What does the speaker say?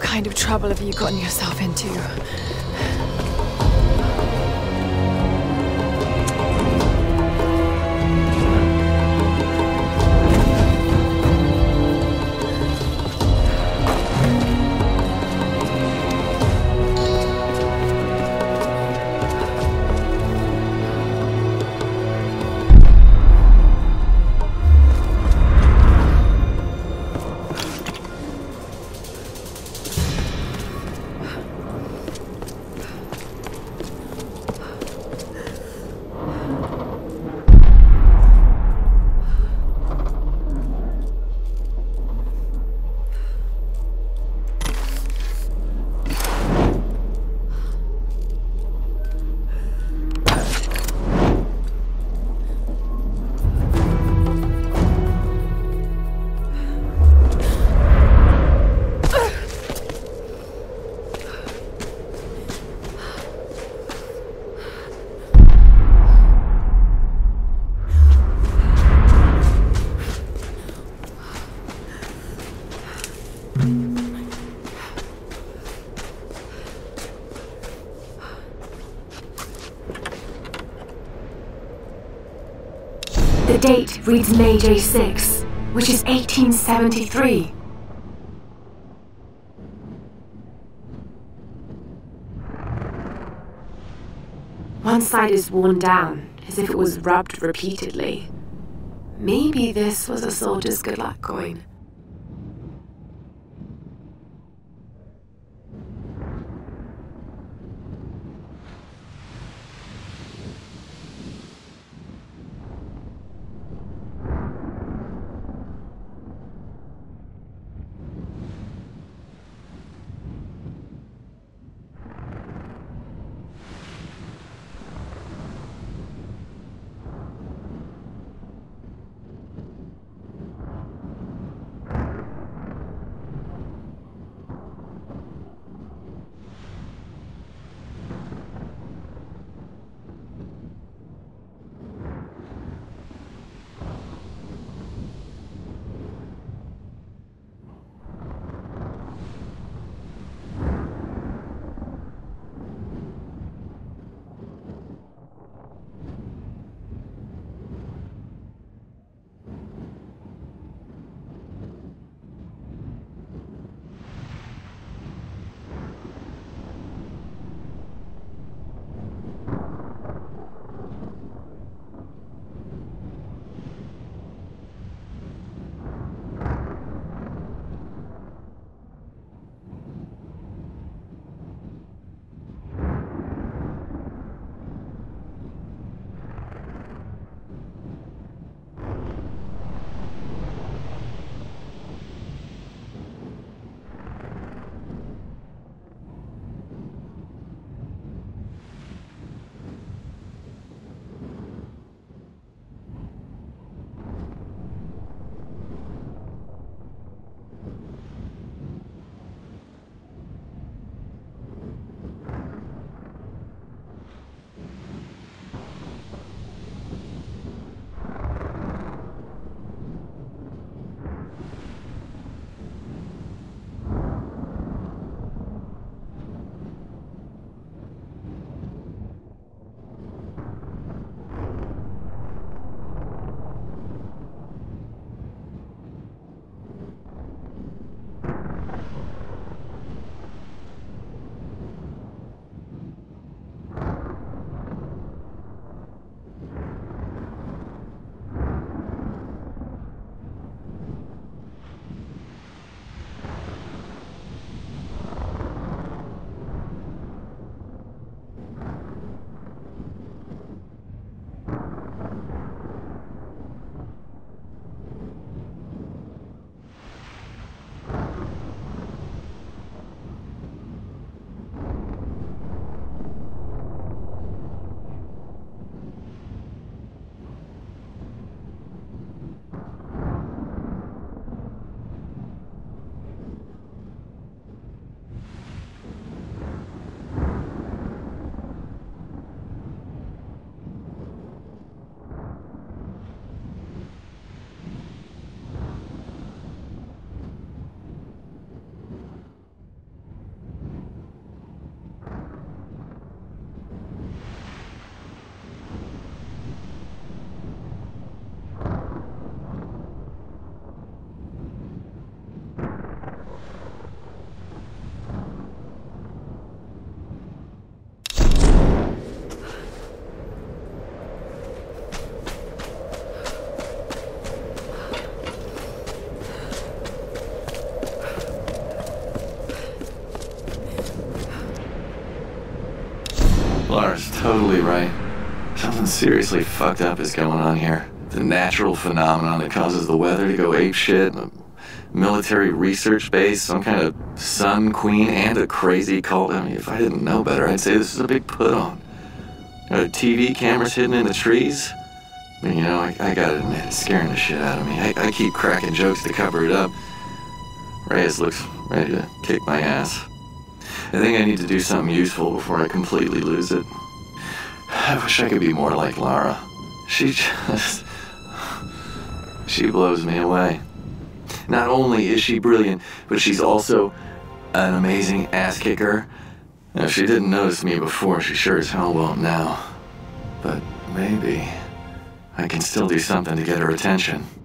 kind of trouble have you gotten yourself into? The date reads May J6, which is 1873. One side is worn down, as if it was rubbed repeatedly. Maybe this was a soldier's good luck coin. Lara's totally right. Something seriously fucked up is going on here. The natural phenomenon that causes the weather to go apeshit, a military research base, some kind of sun queen, and a crazy cult. I mean, if I didn't know better, I'd say this is a big put-on. TV cameras hidden in the trees. I mean, I gotta admit, it's scaring the shit out of me. I keep cracking jokes to cover it up. Reyes looks ready to kick my ass. I think I need to do something useful before I completely lose it. I wish I could be more like Lara. She blows me away. Not only is she brilliant, but she's also an amazing ass kicker. If she didn't notice me before, she sure as hell won't now. But maybe I can still do something to get her attention.